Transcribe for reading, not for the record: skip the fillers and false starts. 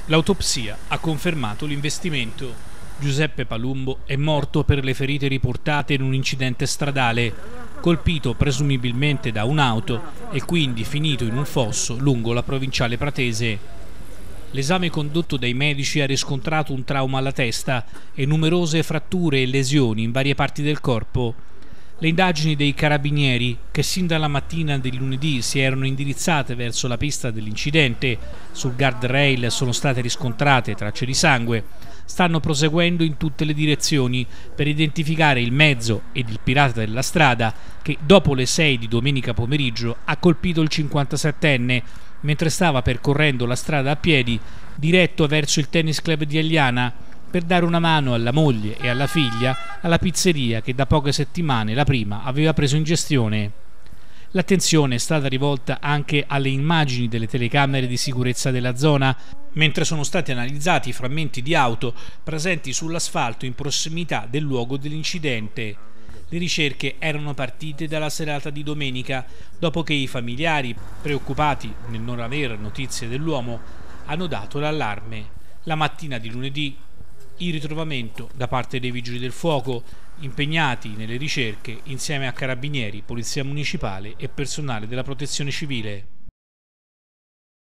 L'autopsia ha confermato l'investimento. Giuseppe Palumbo è morto per le ferite riportate in un incidente stradale, colpito presumibilmente da un'auto e quindi finito in un fosso lungo la provinciale pratese. L'esame condotto dai medici ha riscontrato un trauma alla testa e numerose fratture e lesioni in varie parti del corpo. Le indagini dei carabinieri, che sin dalla mattina del lunedì si erano indirizzate verso la pista dell'incidente, sul guardrail sono state riscontrate tracce di sangue, stanno proseguendo in tutte le direzioni per identificare il mezzo ed il pirata della strada che dopo le 6 di domenica pomeriggio ha colpito il 57enne mentre stava percorrendo la strada a piedi diretto verso il tennis club di Agliana per dare una mano alla moglie e alla figlia alla pizzeria che da poche settimane la prima aveva preso in gestione. L'attenzione è stata rivolta anche alle immagini delle telecamere di sicurezza della zona, mentre sono stati analizzati i frammenti di auto presenti sull'asfalto in prossimità del luogo dell'incidente. Le ricerche erano partite dalla serata di domenica, dopo che i familiari, preoccupati nel non avere notizie dell'uomo, hanno dato l'allarme. La mattina di lunedì il ritrovamento da parte dei vigili del fuoco impegnati nelle ricerche insieme a carabinieri, polizia municipale e personale della protezione civile.